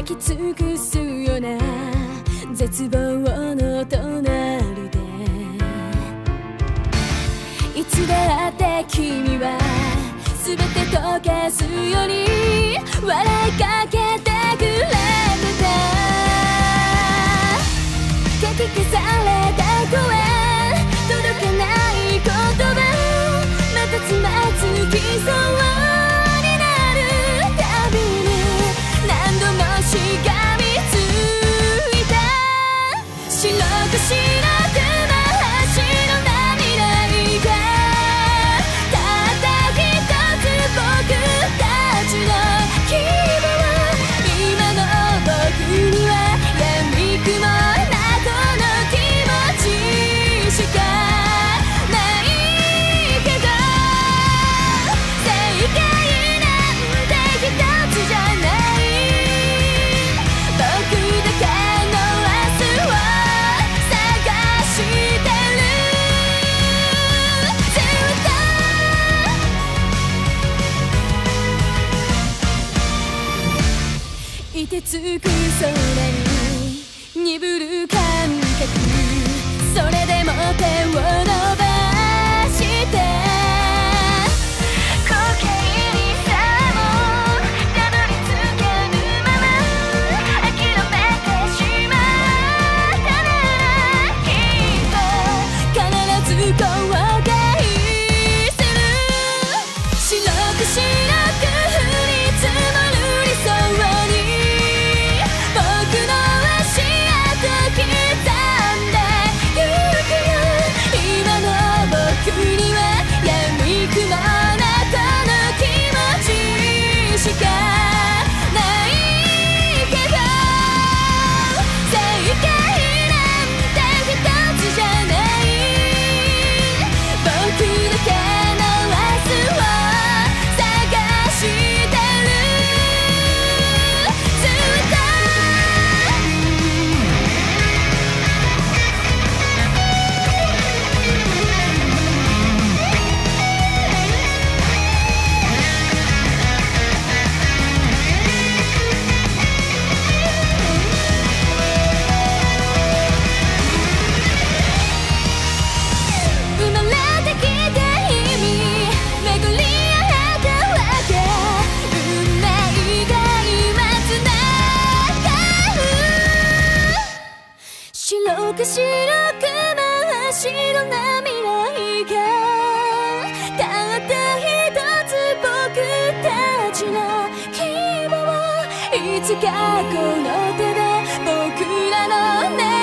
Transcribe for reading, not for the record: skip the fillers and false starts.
き尽くすような絶望の隣で、いつだって君は全て溶かすように笑いかけてくれてた。かき消された声、届かない言葉、またつまずきそうになるたびに何度もしがみついた。白く白く真っ白な未来がたった一つ僕たちの希望。今の僕には闇雲なこの気持ちしかないけど、正解なんて一つじゃない。僕だけの明日を探してる。ずっと凍てつく空に鈍る感覚、それでも手を伸ばして後悔にさもたどり着けぬまま諦めてしまったなら、きっと必ず後悔する。白く白く降り積もる理想に僕の足跡刻んでゆくよ。今の僕には闇雲なこの気持ちしかないけど、正解なんて一つじゃない。僕だけの明日を探してる。ずっと生まれてきた意味巡り合ったわけ、運命が今つながる。白く白く真っ白な未来がたった一つ僕たちの希望。いつかこの手で僕らの願